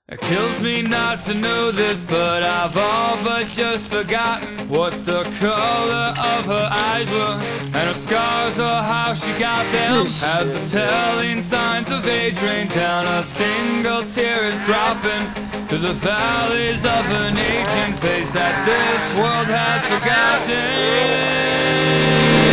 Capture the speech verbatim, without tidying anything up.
It kills me not to know this, but I've all but just forgotten what the color of her eyes were, and her scars or how she got them. As the telling signs of age rain down, a single tear is dropping through the valleys of an aging face that this world has forgotten.